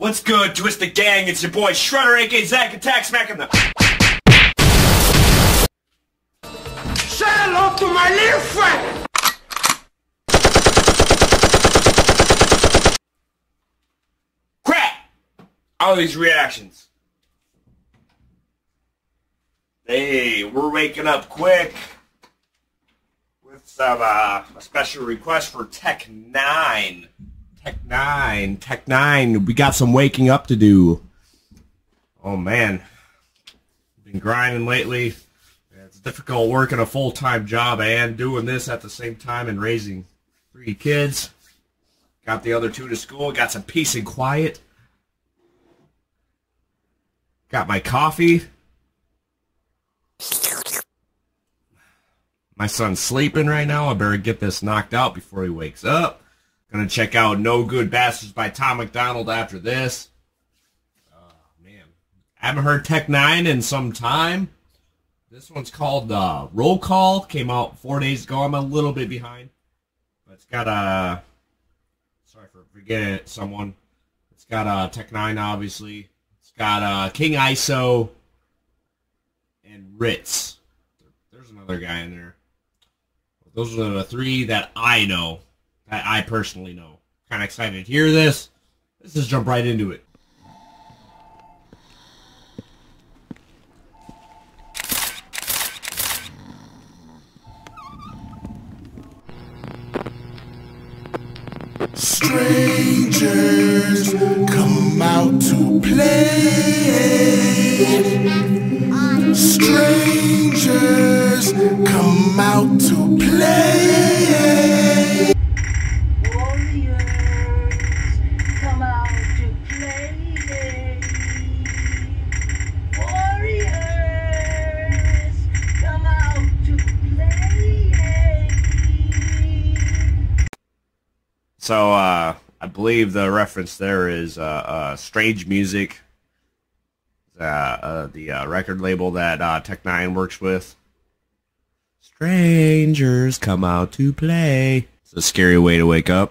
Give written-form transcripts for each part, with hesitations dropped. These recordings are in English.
What's good, Twisted Gang? It's your boy Shredder, aka Zack Attack Smacking the... Say hello to my little friend! Crap! All these reactions. Hey, we're waking up quick with some, a special request for Tech 9. Tech 9, we got some waking up to do. Oh man, been grinding lately. It's difficult working a full-time job and doing this at the same time and raising 3 kids. Got the other 2 to school, got some peace and quiet. Got my coffee. My son's sleeping right now. I better get this knocked out before he wakes up. Gonna check out No Good Bastards by Tom McDonald after this. Man. I haven't heard Tech 9 in some time. This one's called Roll Call. Came out 4 days ago. I'm a little bit behind. But it's got sorry for forgetting it, someone. It's got Tech 9, obviously. It's got King ISO and Ritz. There's another guy in there. Those are the 3 that I know. That I personally know. Kind of excited to hear this. Let's just jump right into it. Strangers come out to play. Strangers come out to play. So, I believe the reference there is Strange Music, the record label that Tech 9 works with. Strangers come out to play. It's a scary way to wake up.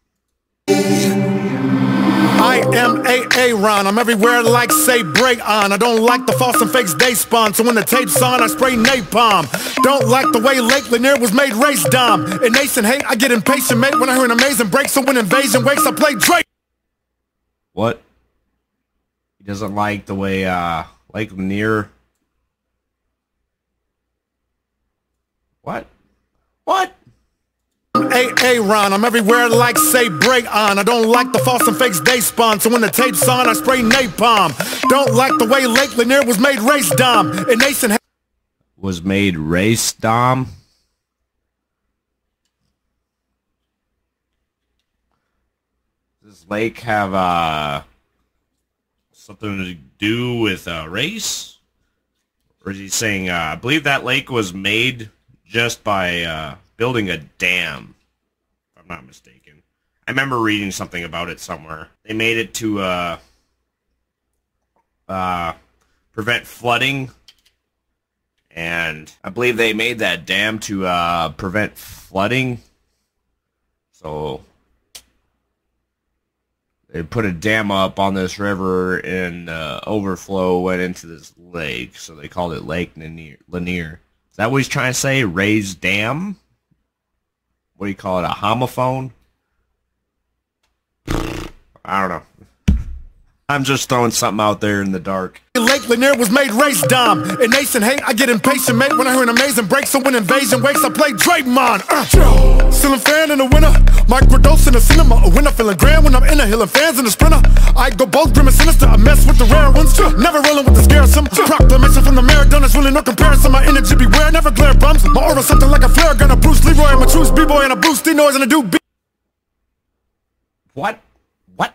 I am Aaron. I'm everywhere like say break on. I don't like the false and fakes they spawn. So when the tape's on, I spray napalm. Don't like the way Lake Lanier was made race dumb. In nation hate, I get impatient, mate, when I hear an amazing break. So when invasion wakes, I play Drake. What? He doesn't like the way Lake Lanier. What? What? Aaron, I'm everywhere like say break on. I don't like the false and fakes they spawn. So when the tape's on, I spray napalm. Don't like the way Lake Lanier was made race dumb. In nation was made race dumb. Does this lake have something to do with race? Or is he saying I believe that lake was made just by building a dam, if I'm not mistaken. I remember reading something about it somewhere. They made it to prevent flooding, and I believe they made that dam to prevent flooding. So they put a dam up on this river, and overflow went into this lake, so they called it Lake Lanier. Is that what he's trying to say? Raised dam? What do you call it? A homophone? I don't know. I'm just throwing something out there in the dark. Lake Lanier was made race dumb. In nation hate, I get impatient, mate, when I hear an amazing break. So when invasion wakes, I play Draymond. Ceiling fan in the winter, microdose in the cinema. A winner feeling grand when I'm in a hill and fans in the sprinter. I go both grim and sinister, I mess with the rare ones. Never rolling with the scarcesome. Proclamation from the marathon, there's really no comparison. My energy beware, never glare bumps. My aura something like a flare gun, a Bruce Leroy. I'm a true b-boy and a boosty noise and a do beat. What? What?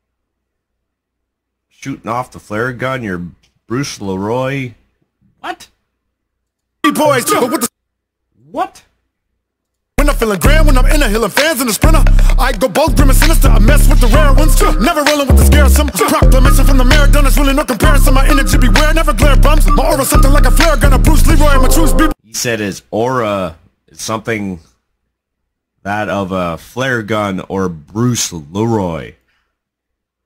Shooting off the flare gun, you're Bruce Leroy. What? B-boys, but with the... What? When I'm feeling grand, when I'm in a hill and fans in the sprinter. I go both grim and sinister, I mess with the rare ones. Never rolling with the scarcesome. Proclamation from the marathon, there's really no comparison. My energy beware, never glare bumps. My aura something like a flare gun, a Bruce Leroy. I'm a true b-boy. He said his aura is something that of a flare gun or Bruce Leroy.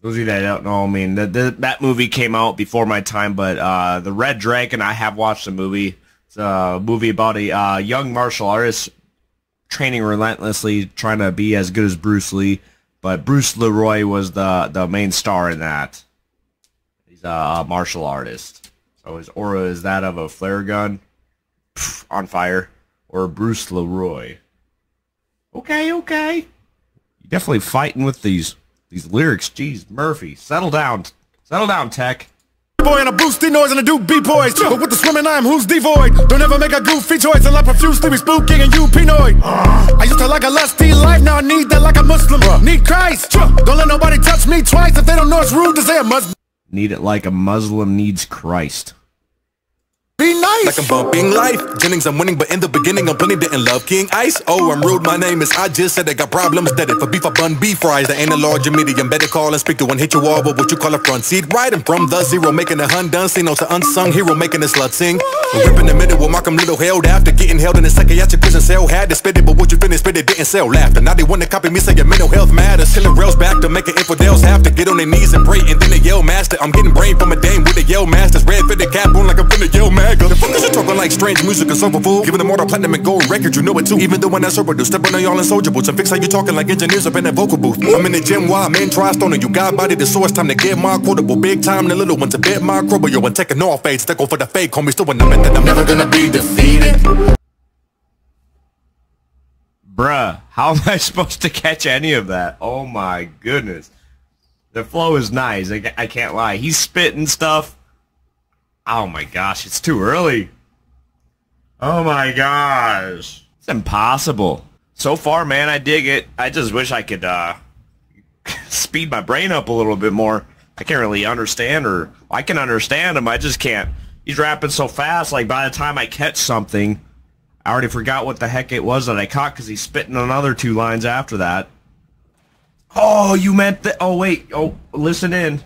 Those of you that don't know, I mean, that movie came out before my time, but The Red Dragon, I have watched the movie. It's a movie about a young martial artist training relentlessly, trying to be as good as Bruce Lee, but Bruce Leroy was the main star in that. He's a martial artist. So his aura is that of a flare gun on fire, or Bruce Leroy. Okay. You're definitely fighting with these lyrics. Jeez, Murphy, settle down, Tech. Boy and a boosty noise and a do B-boys. But with the swimming I'm who's devoid. Don't ever make a goofy choice and like profusely be spooking and you pinoid. I used to like a lusty life, now I need that like a Muslim. Need Christ. Don't let nobody touch me twice. If they don't know it's rude to say it must need it like a Muslim needs Christ. Be nice. Like I'm bumping life. Jennings, I'm winning, but in the beginning, I'm plenty didn't love King Ice. Oh, I'm rude, my name is I just said I got problems. That if a beef, I bun beef fries. There ain't a large or medium. Better call and speak to one, hit your wall, but what you call a front seat right. I'm from the zero, making a hun done. See, no, to unsung hero, making a slut sing. A rip in the middle with Malcolm Little held after getting held in a psychiatric prison cell. Had to spit it, but what you finished, spit it, didn't sell laughter. Now they want to copy me, say your mental health matters. Killing rails back to making infidels have to get on their knees and pray, and then they yell master. I'm getting brain from a dame with a yell masters. Red fitted cap on like I'm finna yell mad. The fuck is you talking like strange music and sober food? Giving them all the platinum and gold record, you know it too. Even though when I sober do, stepping on y'all in soldier boots and fix how you talking like engineers up in that vocal booth. I'm in the gym while men try stoning you. God body the source, time to get my quotable. Big time, the little one to bet my crowbar. Yo, and taking all fades, stick for the fake, homie. Still when I'm in that I'm never gonna be defeated. Bruh, how am I supposed to catch any of that? Oh my goodness. The flow is nice, I can't lie. He's spitting stuff. Oh my gosh, it's too early. Oh my gosh. It's impossible. So far, man, I dig it. I just wish I could speed my brain up a little bit more. I can't really understand, or I can understand him, I just can't. He's rapping so fast, like by the time I catch something, I already forgot what the heck it was that I caught because he's spitting another 2 lines after that. Oh, you meant that? Oh, wait. Oh, listen in.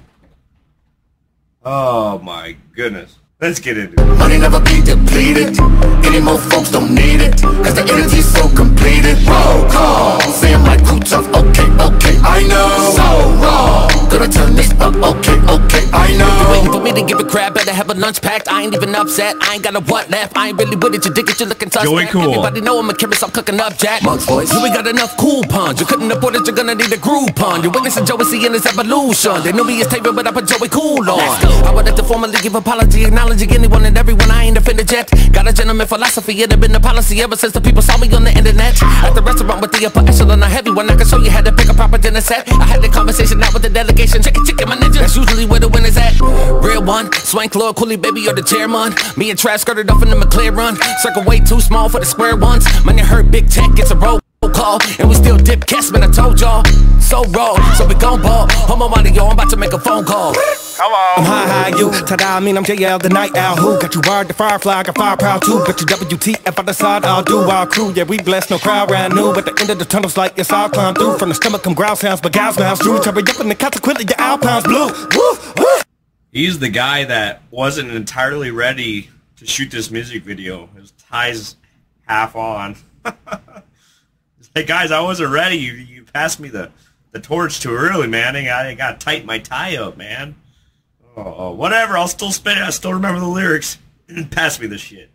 Oh, my goodness. Let's get into it. Money never be depleted. Any more folks don't need it. Cause the energy's so completed. Roll call. Say I'm like cool tough. Okay, I know. So wrong. Gonna turn this up. Okay, I know. You waiting for me to give a crap, better have a lunch packed. I ain't even upset, I ain't got a what left. I ain't really with it, you dig it, you looking suspect. Joey Cool. Everybody know I'm a chemist, I'm cooking up Jack. Mugs voice. You ain't got enough coupons, you couldn't afford it, you're gonna need a Groupon. You're witnessing Joey seeing his evolution. They knew me as Taylor, but I put Joey Cool on. I would like to formally give apology, acknowledging anyone and everyone, I ain't offended yet. Got a gentleman philosophy, it had been the policy ever since the people saw me on the internet. At the restaurant with the upper echelon, a heavy one, I can show you how to pick a proper dinner set. I had the conversation out with the delegation, chicken, my ninja. That's usually where the winners at. Real one, Swank, Lord, Cooley, baby, you're the chairman. Me and Trash skirted off in the McLaren. Circle way too small for the square ones. Man, you heard Big Tech gets a roll call, and we still dip cast, man, I told y'all. So raw, so we gon' ball. Homo money, yo, I'm about to make a phone call. Hello. I'm high, you. Ta-da, I mean, I'm JL, the night owl. Who got you wired, the firefly, got firepower too. Bet you WTF on the side, I'll do our crew. Yeah, we blessed, no crowd ran new. But the end of the tunnel's like, yes, I'll climb through. From the stomach come growl sounds, but gals now true. Hurry up and consequently your alpine's blue. Woo, woo. He's the guy that wasn't entirely ready to shoot this music video. His tie's half on. Hey guys, I wasn't ready. You passed me the torch too early, man. I gotta tighten my tie up, man. Oh, whatever. I'll still spin it. I still remember the lyrics. Pass me the shit.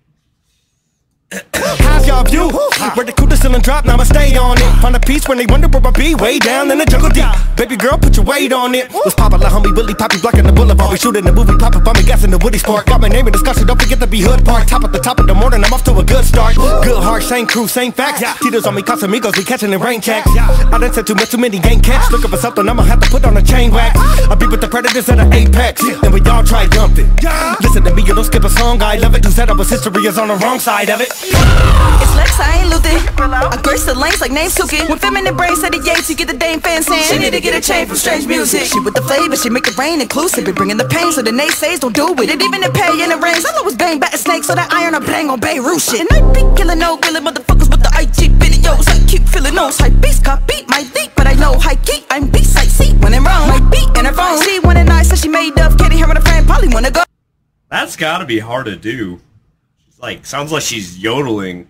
How's y'all view? Where the cooler still and drop, now I'ma stay on it. Find a piece when they wonder where I be, way down in the jungle deep. Baby girl, put your weight on it. Was popular, homie, Willie Poppy blocking the boulevard. We shooting the movie, pop up on me, gassing the Woody Sport. Got my name in discussion, don't forget to be hood park. Top at the top of the morning, I'm off to a good start. Good heart, same crew, same facts. Tito's on me, Casamigos, we catching the rain checks. I done said too many ain't catch. Looking for something, I'ma have to put on a chain wax. I be with the predators at an apex, and we all triumphed it. Listen to me, you don't skip a song, I love it. Who said I was history is on the wrong side of it. It's Lex, I ain't Luther. I grace the lanes like name Suki. When feminine brain said the Yates, you get the Dame fan saying she need to get a chain from strange music. She with the flavor, she make the rain inclusive. Be bringing the pain, so the naysays don't do it. And even the pay in the rains, I always bang back a snake, so that iron I bang on Beirut shit. And I be killing no killing motherfuckers with the IG videos. I keep feeling those high beats, copy my leak, but I know high key. I'm B-side C when in wrong. My beat in her phone. She wanted nice, so she made up. Can't hear her friend, probably wanna go. That's gotta be hard to do. She's like, sounds like she's yodeling.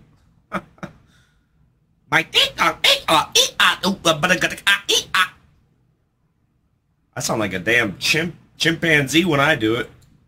My I sound like a damn chimpanzee when I do it.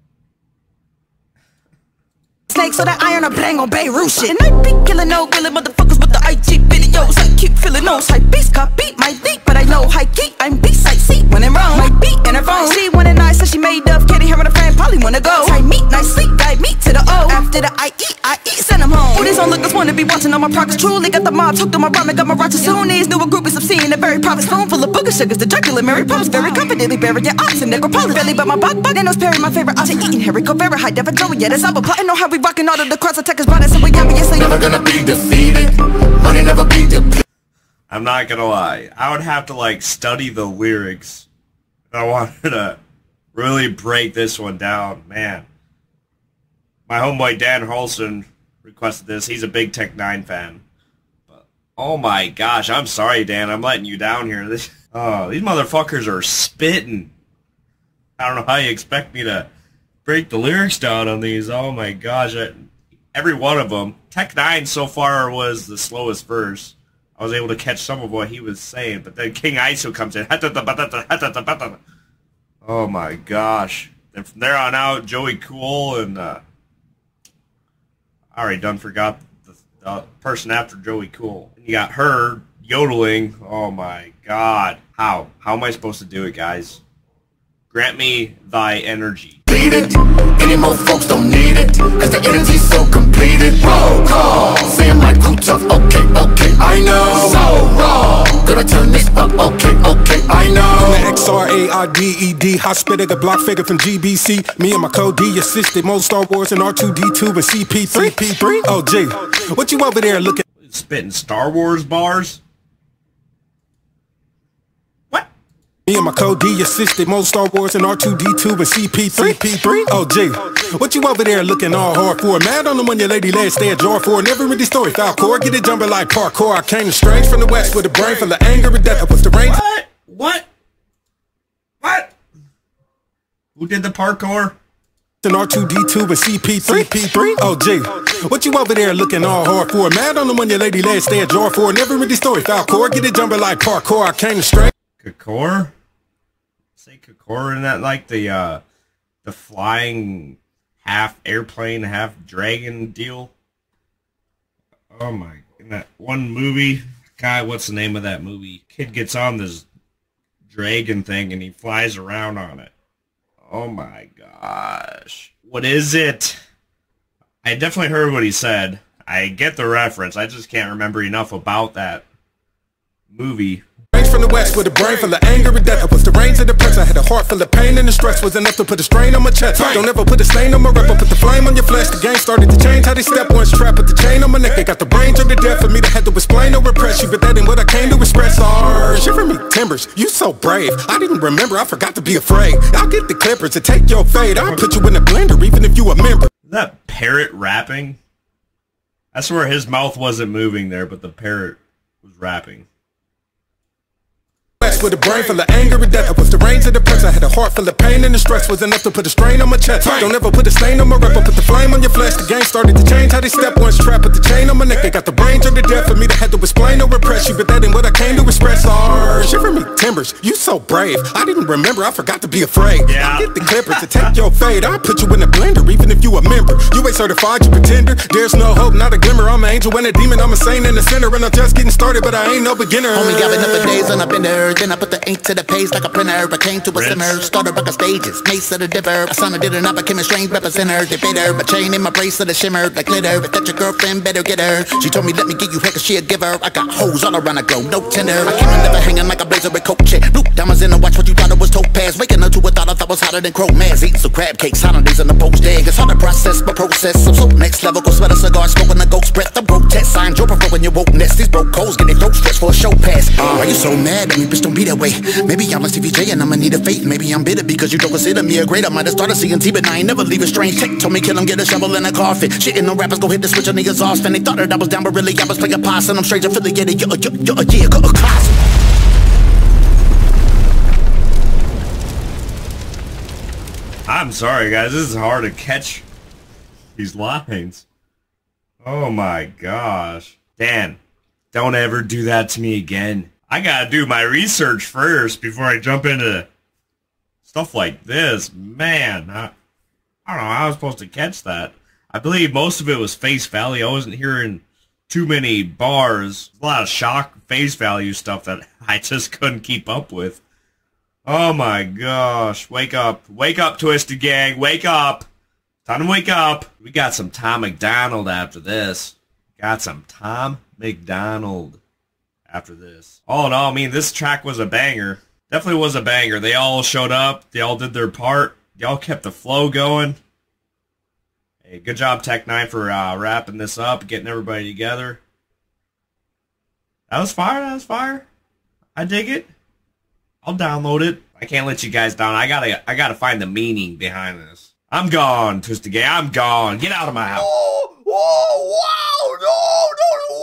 Snakes so that iron a bang on Beirut shit. And I be killing no killing motherfuckers with the IG videos. I keep feeling those hype beats, copy my beat, but I know high key. I'm B-side C when in Rome. My beat in her phone. She wanted nice, so she made up. Kitty, her and her friend probably wanna go. Tie meat, nicely, guide me to the O. After the I eat, send them home. All these onlookers wanna be watching all my progress. Truly got the mob, hooked on my rhyme, got my rock to Sunnis. Knew a group is obscene, a very private spoon full of booger sugars. The Dracula, Mary Poppins, very confidently bury your ox and necropolis. Belly, but my bug, and those Perry, my favorite option. Eating Harry Covera, high def, Joey, yeah, that's all. But plotting know how we rocking all of the cross attackers, brought us, so we obviously never gonna be defeated. Money never be depleted. I'm not gonna lie. I would have to like study the lyrics. I wanted to really break this one down, man. My homeboy Dan Holston requested this. He's a big Tech 9 fan. But, oh my gosh, I'm sorry, Dan. I'm letting you down here. These motherfuckers are spitting. I don't know how you expect me to break the lyrics down on these. Oh my gosh. Every one of them. Tech 9 so far was the slowest verse. I was able to catch some of what he was saying, but then King ISO comes in. Oh my gosh. And from there on out, Joey Cool and I already done forgot the person after Joey Cool. And you got her yodeling. Oh my god. How? How am I supposed to do it, guys? Grant me thy energy. Beat it. Any more folks don't need it, cause the energy's so completed. Roll call, saying my crew tough. Okay, I know. So raw, gonna turn this up. Okay, I know. I'm the XRAIDED, hospital, the block figure from GBC. Me and my code D assisted, most Star Wars and R2D2 and CP3. Oh, G, what you over there looking? Spitting Star Wars bars? Me and my code D assisted, most Star Wars and R2D2 and CP3. Oh, G, what you over there looking all hard for? Mad on the one your lady led stay a jar for. Never read the story, foul core, get it jumping like parkour. I came strange from the west with a brain full of anger and death. What's the range? What? Who did the parkour? And R2D2 and CP3. Oh, G, what you over there looking all hard for? Mad on the one your lady led stay a jar for. Never read the story, foul core, get it jumping like parkour. I came strange. Kakor? Say Kakor, isn't that like the flying half airplane, half dragon deal? Oh my, in that one movie, God, what's the name of that movie? Kid gets on this dragon thing and he flies around on it. Oh my gosh. What is it? I definitely heard what he said. I get the reference. I just can't remember enough about that movie. From the west with a brain full of anger and death. I was the reins of the prince. I had a heart full of pain and the stress was enough to put a strain on my chest. Don't ever put a stain on my rep. I put the flame on your flesh. The game started to change how they step. Once trapped with the chain on my neck. They got the brains of the death for me to have to explain or repress you. But that ain't what I came to express. Shiver me timbers, you so brave. I didn't remember, I forgot to be afraid. I'll get the clippers to take your fate. I'll put you in a blender even if you a member. Is that parrot rapping? I swear his mouth wasn't moving there, but the parrot was rapping. With a brain full of anger and death. I was the reins of the prince. I had a heart full of pain and the stress was enough to put a strain on my chest. Don't ever put a stain on my rep. I put the flame on your flesh. The game started to change how they step. Once trapped with the chain on my neck. They got the brains of the death for me to have to explain or repress you. But that ain't what I came to express. Shiver me timbers, you so brave. I didn't remember, I forgot to be afraid. I'll get the clippers to take your fate. I'll put you in a blender even if you a member. You ain't certified, you pretender. There's no hope, not a glimmer. I'm an angel and a demon. I'm a saint in the center. And I'm just getting started, but I ain't no beginner. Homie got enough of days and I've been there. Then I put the ink to the page like a printer. I came to a simmer, started bucket stages, mace of the dipper. I sounded did and I became a strange representer. They bit her, my chain in my bracelet that shimmered like glitter. If that's your girlfriend, better get her. She told me let me get you heck, cause she a giver. I got hoes all around the globe, no tender. I came in never hanging like a blazer with coat check. Blue diamonds in the watch, what you thought it was topaz. Waking up to a thought I thought was hotter than crow mass. Eating some crab cakes, holidays in the post egg. It's hard to process, but process. I'm so next level, go sweat a cigar, smoking a ghost breath. I'm grotesque, sign your prefer when you woke nest. These broke hoes get their throat stretched for a show pass. Why you so mad at me, bitch, don't be that way. Maybe I'm a CVJ and I'ma need a fate. Maybe I'm bitter because you don't consider me a great. I might have started CNT, but I ain't never leave a strange tech. Told me kill him, get a shovel and a coffin. Shitting no rappers, go hit the switch on niggas off. And they thought that I was down, but really I was playing posse. And I'm strange affiliated, you're a class. I'm sorry, guys. This is hard to catch these lines. Oh my gosh. Dan, don't ever do that to me again. I gotta do my research first before I jump into stuff like this, man, I don't know how I was supposed to catch that. I believe most of it was face value. I wasn't hearing too many bars. A lot of shock face value stuff that I just couldn't keep up with. Oh my gosh. Wake up, Twisted Gang, wake up. Time to wake up. We got some Tom McDonald after this. Got some Tom McDonald after this. All in all, I mean, this track was a banger. Definitely was a banger. They all showed up. They all did their part. They all kept the flow going. Hey, good job, Tech9, for wrapping this up, getting everybody together. That was fire. That was fire. I dig it. I'll download it. I can't let you guys down. I gotta find the meaning behind this. I'm gone, Twisted Gang. I'm gone. Get out of my house. Oh, wow, no,